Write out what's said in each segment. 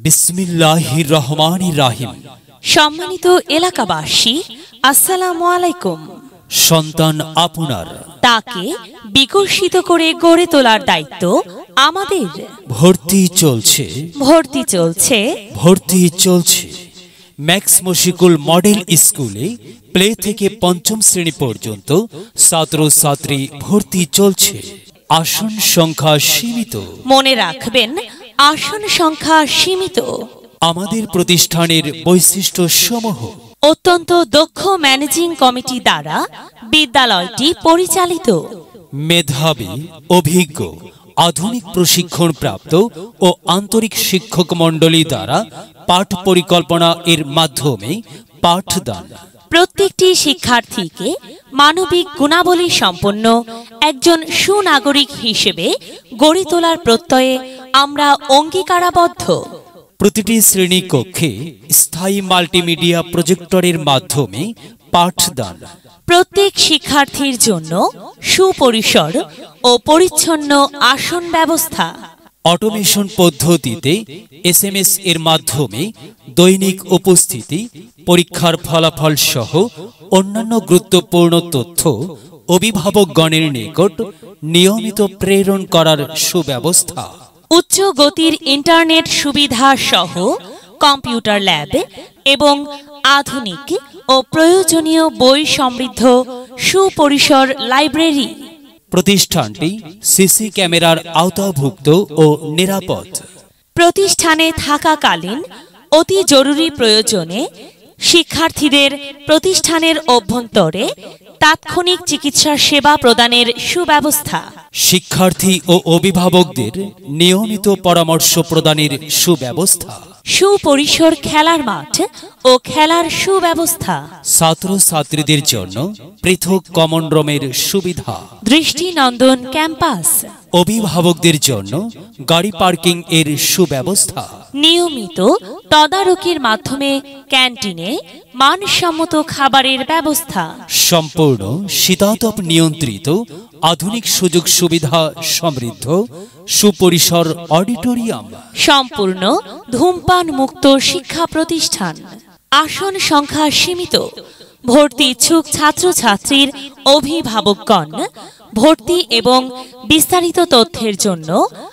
বিসমিল্লাহির রহমানির রহিম। সম্মানিত এলাকাবাসী, আসসালামু আলাইকুম। সন্তান আপনার, তাকে বিকশিত করে গড়ে তোলার দায়িত্ব আমাদের। ভর্তি চলছে, ভর্তি চলছে, ভর্তি চলছে ম্যাক্স মশিকুল মডেল স্কুলে প্লে থেকে পঞ্চম শ্রেণী পর্যন্ত ছাত্রছাত্রী ভর্তি চলছে। আসন সংখ্যা সীমিত। মনে রাখবেন, আসন সংখ্যা সীমিত। আমাদের প্রতিষ্ঠানের বৈশিষ্ট্য সমূহ: অত্যন্ত দক্ষ ম্যানেজিং কমিটি দ্বারা বিদ্যালয়টি পরিচালিত। মেধাবী, অভিজ্ঞ, আধুনিক প্রশিক্ষণ প্রাপ্ত ও আন্তরিক শিক্ষক মণ্ডলী দ্বারা পাঠ পরিকল্পনা এর মাধ্যমে পাঠদান। প্রত্যেকটি শিক্ষার্থীকে মানবিক গুণাবলী সম্পন্ন একজন সুনাগরিক হিসেবে গড়ে তোলার প্রত্যয়ে আমরা অঙ্গীকারাবদ্ধ। প্রতিটি শ্রেণী কক্ষে স্থায়ী মাল্টিমিডিয়া প্রজেক্টরের মাধ্যমে পাঠদান। প্রত্যেক শিক্ষার্থীর জন্য সুপরিসর ও পরিচ্ছন্ন আসন ব্যবস্থা। অটোমেশন পদ্ধতিতে SMS এর মাধ্যমে দৈনিক উপস্থিতি, পরীক্ষার ফলাফল সহ অন্যান্য গুরুত্বপূর্ণ তথ্য অভিভাবকগণের নিকট নিয়মিত প্রেরণ করার সুব্যবস্থা। উচ্চ গতির ইন্টারনেট সুবিধা সহ কম্পিউটার ল্যাব এবং আধুনিক ও প্রয়োজনীয় বই সমৃদ্ধ সুপরিসর লাইব্রেরি। প্রতিষ্ঠানটি সিসি ক্যামেরার আওতাভুক্ত ও নিরাপদ। প্রতিষ্ঠানে থাকাকালীন অতি জরুরি প্রয়োজনে শিক্ষার্থীদের প্রতিষ্ঠানের অভ্যন্তরে তাৎক্ষণিক চিকিৎসা সেবা প্রদানের সুব্যবস্থা। শিক্ষার্থী ও অভিভাবকদের নিয়মিত পরামর্শ প্রদানের সুব্যবস্থা। সুপরিসর খেলার মাঠ ও খেলার সুব্যবস্থা। ছাত্রছাত্রীদের জন্য পৃথক কমন রুমের সুবিধা। দৃষ্টিনন্দন ক্যাম্পাস। অভিভাবকদের জন্য গাড়ি পার্কিং এর সুব্যবস্থা। নিয়মিত তদারকির মাধ্যমে ক্যান্টিনে মানসম্মত খাবারের ব্যবস্থা। সম্পূর্ণ শীতাতপ নিয়ন্ত্রিত আধুনিক সুযোগ সুবিধা সমৃদ্ধ সুপরিসর অডিটোরিয়াম। সম্পূর্ণ ধূমপান মুক্ত শিক্ষা প্রতিষ্ঠান। আসন সংখ্যা সীমিত। ভর্তি ইচ্ছুক ছাত্রছাত্রীর অভিভাবকগণ ভর্তি এবং বিস্তারিত তথ্যের জন্য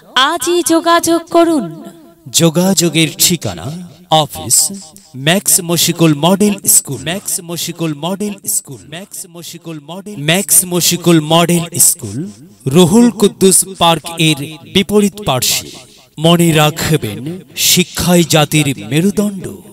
আজই যোগাযোগ করুন। যোগাযোগের ঠিকানা: office, Max Moshikul model school, Max Moshikul model school, Max Moshikul model school, Ruhul Quddus park এর বিপরীত পার্শ্বে। মনে রাখবেন, শিক্ষাই জাতির মেরুদণ্ড।